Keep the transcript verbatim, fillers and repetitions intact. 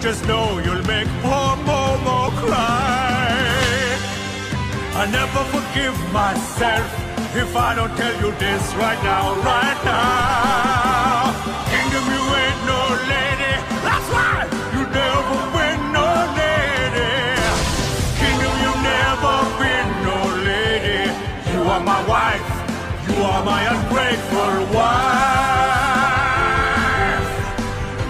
just know you'll make poor Momo cry. I never forgive myself if I don't tell you this right now, right now. Kingdom, you ain't no lady. That's right, you never been no lady. Kingdom, you never been no lady. You are my wife, you are my ungrateful wife.